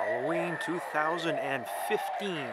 Halloween 2015.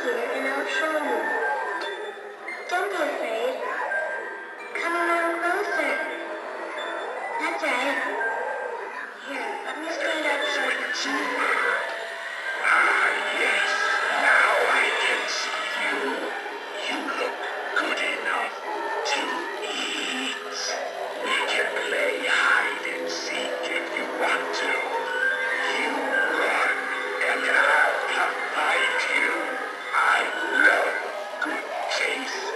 here and I'll show you. Don't be afraid. Come a little closer. That's right. Here, let me stand up so I can see you. Ah, yes. Now I can see you. You look good enough to eat. We can play hide and seek if you want to. You run, and I'll come find you. I love good taste.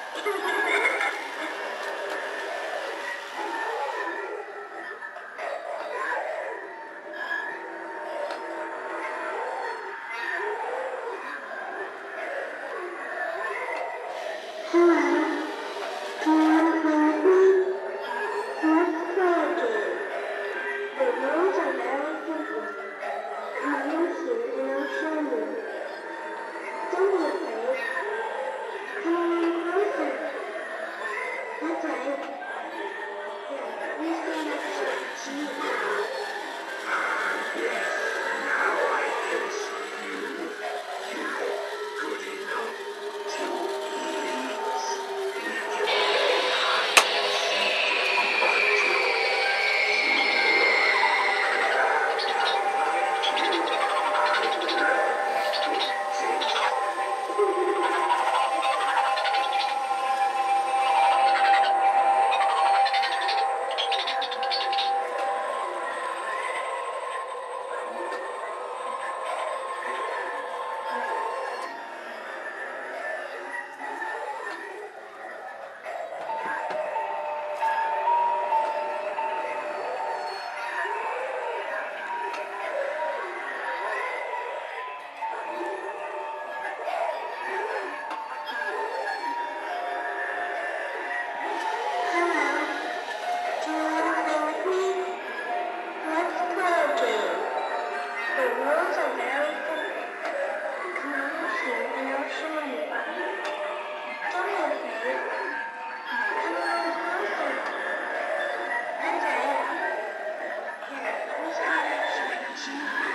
Hello. Do you want to play with me? Let's play a game. The rules are very simple. Come over here and I'll show you. Don't be afraid. Come a little closer. That's right. Here, let me stand up so I can see you. Yes, now I can see you. You look good enough to eat. We can play hide and seek if you want to. Hello. Do you want to play with me? Let's play a game. The rules are very simple. Come over here and I'll show you. Don't be afraid. Come a little closer. That's right. Here, let me stand up so I can see you.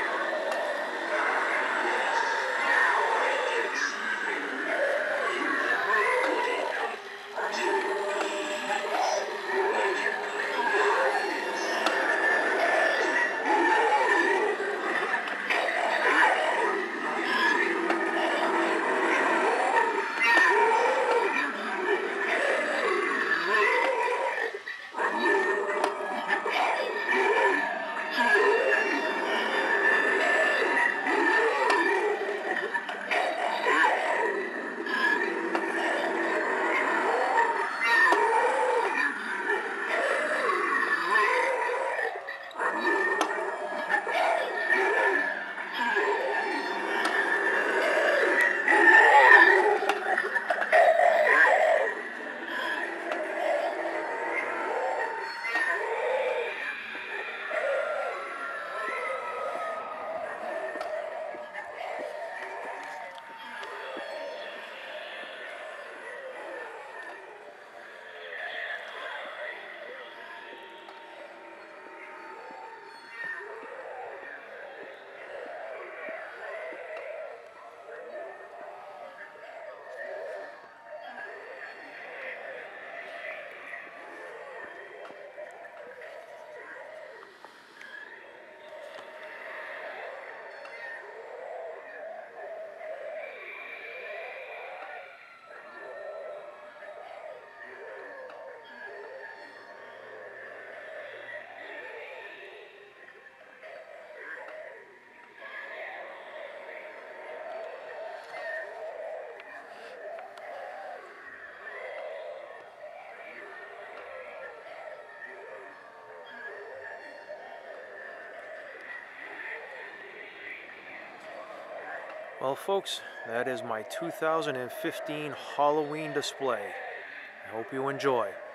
Well, folks, that is my 2015 Halloween display. I hope you enjoy.